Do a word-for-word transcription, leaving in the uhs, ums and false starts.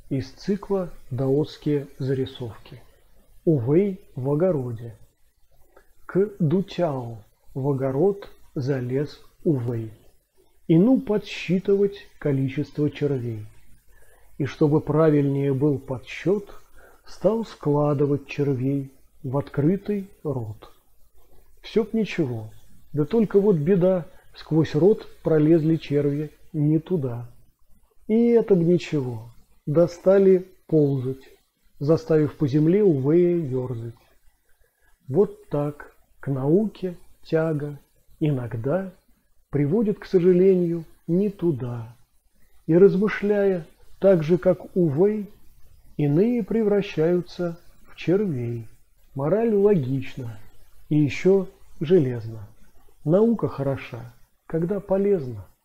Из цикла «Даосские зарисовки». Увей в огороде. К Дутяо в огород залез Увей. И ну подсчитывать количество червей. И чтобы правильнее был подсчет, стал складывать червей в открытый рот. Все б ничего, да только вот беда, сквозь рот пролезли черви не туда. И это б ничего, да стали ползать, заставив по земле Увея ерзать. Вот так к науке тяга иногда приводит, к сожалению, не туда. И размышляя так же, как Увей, иные превращаются в червей. Мораль логична и еще железна. Наука хороша, когда полезна.